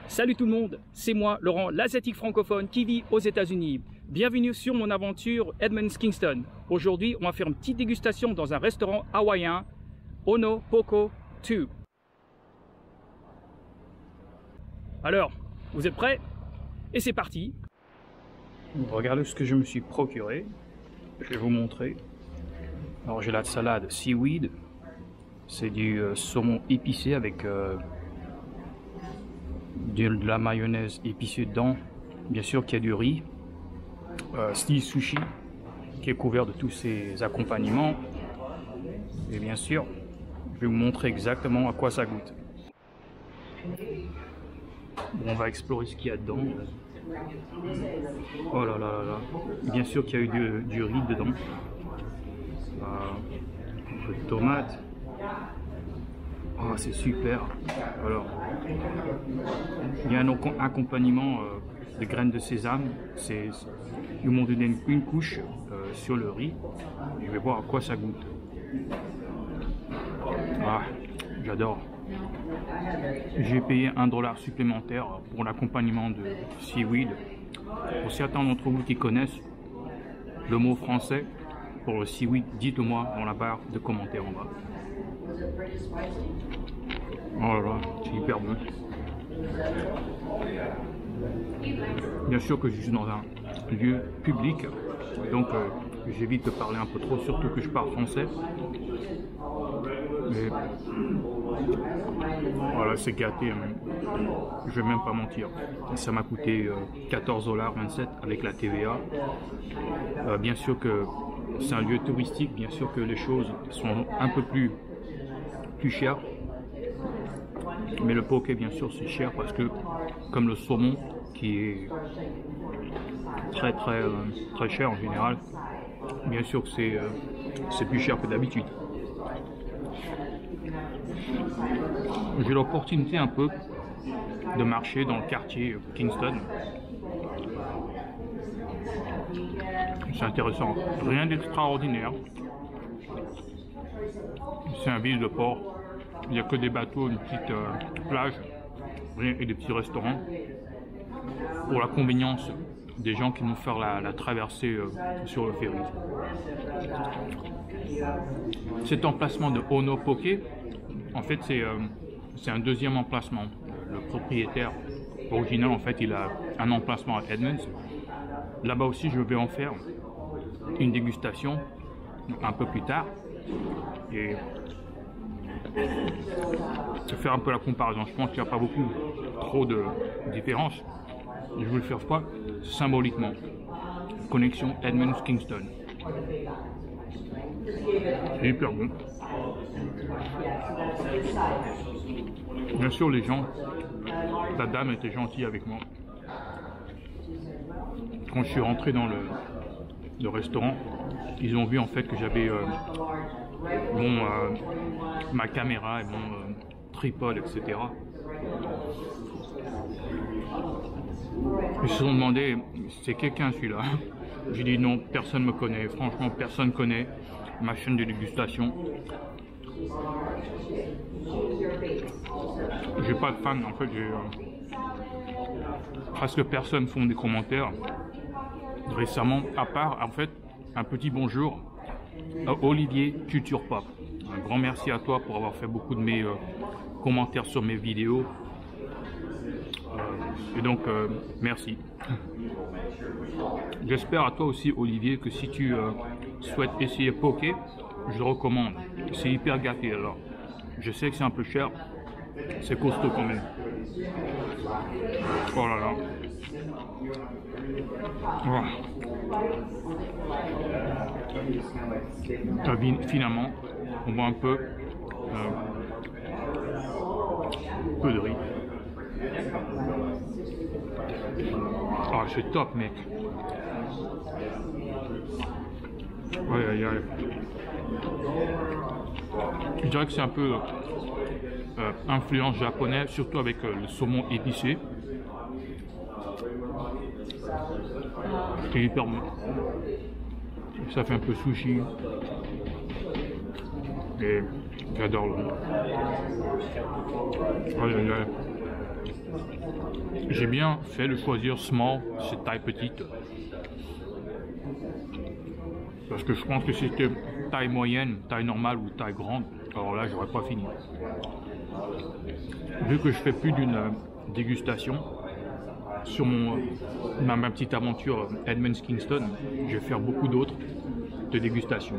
Salut tout le monde, c'est moi, Laurent, l'asiatique francophone qui vit aux États-Unis. Bienvenue sur mon aventure Edmonds Kingston. Aujourd'hui, on va faire une petite dégustation dans un restaurant hawaïen, Ono Poko 2. Alors, vous êtes prêts? Et c'est parti. Regardez ce que je me suis procuré. Je vais vous montrer. Alors j'ai la salade seaweed. C'est du saumon épicé avec de la mayonnaise épicée dedans. Bien sûr qu'il y a du riz. Style sushi qui est couvert de tous ces accompagnements. Et bien sûr, je vais vous montrer exactement à quoi ça goûte. Bon, on va explorer ce qu'il y a dedans. Oh là là là là. Bien sûr qu'il y a eu du riz dedans. Un peu de tomate. Oh, c'est super. Alors, il y a un accompagnement de graines de sésame. Ils m'ont donné une couche sur le riz. Je vais voir à quoi ça goûte. Ah, j'adore. J'ai payé $1 supplémentaire pour l'accompagnement de seaweed. Pour certains d'entre vous qui connaissent le mot français pour le seaweed, dites-moi dans la barre de commentaires en bas. Oh là là, c'est hyper bon. Bien sûr que je suis dans un lieu public, donc j'évite de parler un peu trop, surtout que je parle français. Mais voilà, c'est gâté, hein. Je vais même pas mentir. Ça m'a coûté $14,27 avec la TVA. Bien sûr que c'est un lieu touristique, bien sûr que les choses sont un peu plus chères. Mais le poké, bien sûr, c'est cher parce que, comme le saumon, qui est très cher en général, bien sûr que c'est plus cher que d'habitude. J'ai l'opportunité un peu de marcher dans le quartier Kingston. C'est intéressant, rien d'extraordinaire. C'est un ville de port, il n'y a que des bateaux, une petite plage et des petits restaurants. Pour la convenience des gens qui vont faire la traversée sur le ferry. Cet emplacement de Ono Poké, en fait c'est un deuxième emplacement. Le propriétaire original, en fait, il a un emplacement à Edmonds. Là-bas aussi, je vais en faire une dégustation un peu plus tard et faire un peu la comparaison. Je pense qu'il n'y a pas trop de différence. Je vais le faire quoi symboliquement. Connexion Edmonds Kingston. C'est hyper bon. Bien sûr, les gens, la dame était gentille avec moi. Quand je suis rentré dans le restaurant, ils ont vu en fait que j'avais ma caméra et mon tripod, etc. Ils se sont demandé, c'est quelqu'un celui-là? J'ai dit non, personne ne me connaît, franchement personne ne connaît ma chaîne de dégustation. J'ai pas de fans, en fait, presque personne font des commentaires récemment, à part en fait un petit bonjour à Olivier Culture Pop. Un grand merci à toi pour avoir fait beaucoup de mes commentaires sur mes vidéos. Et donc merci. J'espère à toi aussi Olivier que si tu souhaites essayer poké, je le recommande. C'est hyper gâté. Alors je sais que c'est un peu cher, c'est costaud quand même. Oh là là. Oh. Finalement on voit un peu de riz. Ah, c'est top, mec. Aïe, aïe, aïe. Je dirais que c'est un peu influence japonaise, surtout avec le saumon épicé. C'est hyper bon. Ça fait un peu sushi. Et j'adore le riz. Aïe, aïe, aïe. J'ai bien fait de choisir small, c'est taille petite. Parce que je pense que si c'était taille moyenne, taille normale ou taille grande, alors là j'aurais pas fini. Vu que je fais plus d'une dégustation sur ma petite aventure Edmonds Kingston, je vais faire beaucoup d'autres de dégustations.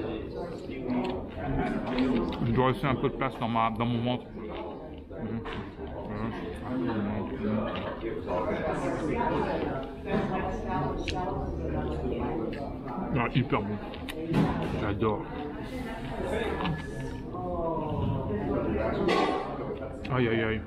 Je dois laisser un peu de place dans mon ventre. Ah, hyper bon. J'adore. Aïe aïe aïe.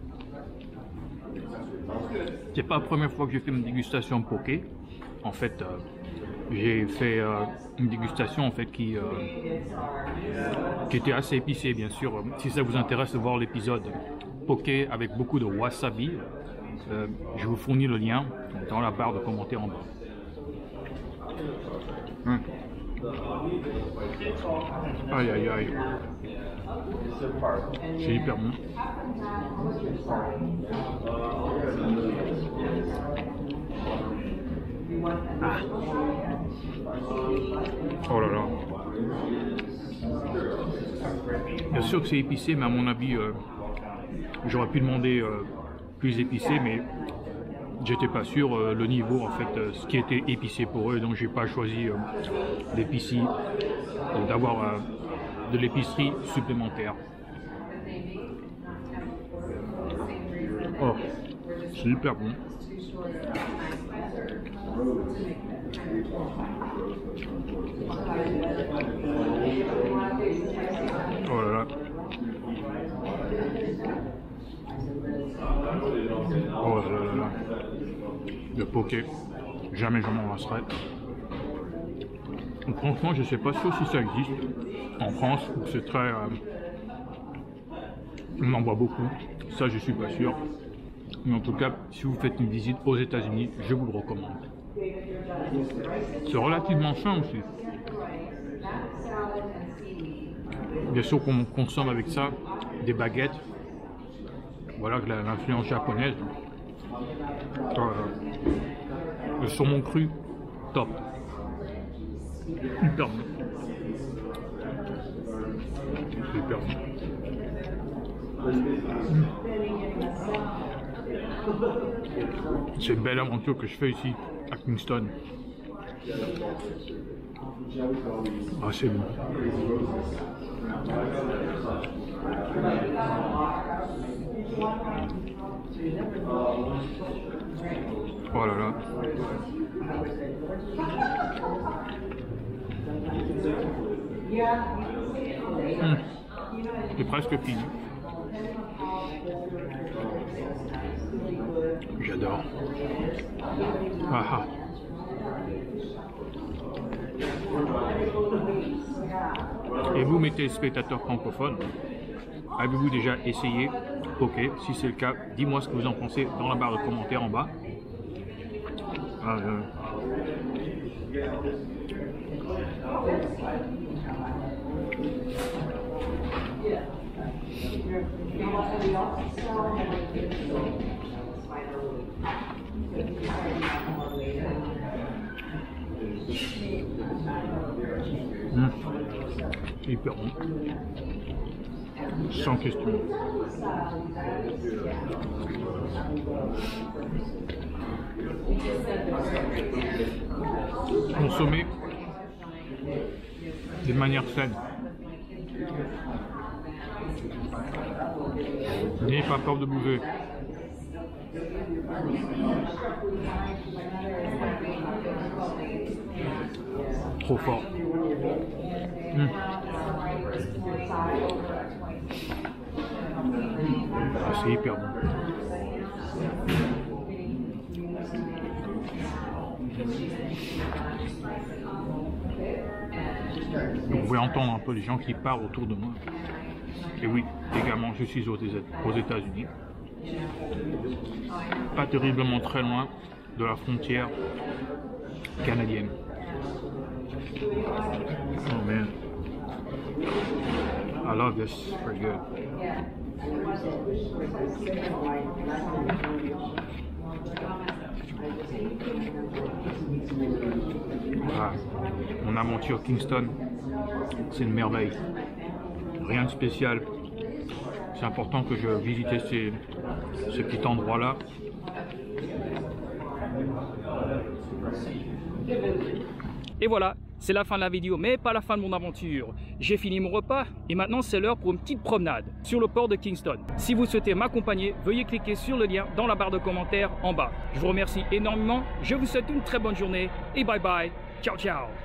C'est pas la première fois que j'ai fait une dégustation poké. En fait, j'ai fait une dégustation en fait qui était assez épicée, bien sûr. Si ça vous intéresse de voir l'épisode poké avec beaucoup de wasabi, je vous fournis le lien dans la barre de commentaires en bas. Aïe aïe aïe. C'est hyper bon. Ah. Oh là là. Bien sûr que c'est épicé, mais à mon avis, j'aurais pu demander plus épicé, mais j'étais pas sûr le niveau en fait, ce qui était épicé pour eux, donc j'ai pas choisi d'épicerie, d'avoir de l'épicerie supplémentaire. Oh, c'est hyper bon. Oh là là. Oh là là là. Le poké, jamais je m'en lasserai. Franchement, je sais pas sûr si ça existe en France, où c'est très... on en voit beaucoup, ça je suis pas sûr. Mais en tout cas, si vous faites une visite aux États-Unis, je vous le recommande. C'est relativement fin aussi. Bien sûr qu'on consomme avec ça des baguettes. Voilà l'influence japonaise. Le saumon cru, top. Hyper bon. Hyper bon. C'est une belle aventure que je fais ici à Kingston. Ah, c'est bon. Oh là là. C'est presque fini. J'adore. Ah ah. Et vous, mes téléspectateurs francophones, avez-vous déjà essayé poké? Si c'est le cas, dis-moi ce que vous en pensez dans la barre de commentaires en bas. Hyper bon. Sans question. Consommer de manière saine. N'ayez pas peur de bouger. Trop fort. Ah, c'est hyper bon. Vous pouvez entendre un peu les gens qui parlent autour de moi. Et oui, également, je suis aux États-Unis. Pas terriblement très loin de la frontière canadienne. Oh man. I love this. Very good. mon aventure Kingston, c'est une merveille. Rien de spécial. C'est important que je visite ce petit endroit-là. Et voilà, c'est la fin de la vidéo, mais pas la fin de mon aventure. J'ai fini mon repas et maintenant c'est l'heure pour une petite promenade sur le port de Kingston. Si vous souhaitez m'accompagner, veuillez cliquer sur le lien dans la barre de commentaires en bas. Je vous remercie énormément, je vous souhaite une très bonne journée et bye bye, ciao ciao.